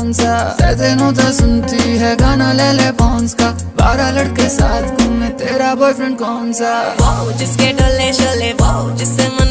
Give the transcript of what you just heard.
कौन सा, तेनों तो सुनती है गाना ले ले पॉन्स का, 12 लड़के साथ घूमे तेरा बॉयफ्रेंड कौन सा। वो जिसके डोले शोले, वो जिससे मन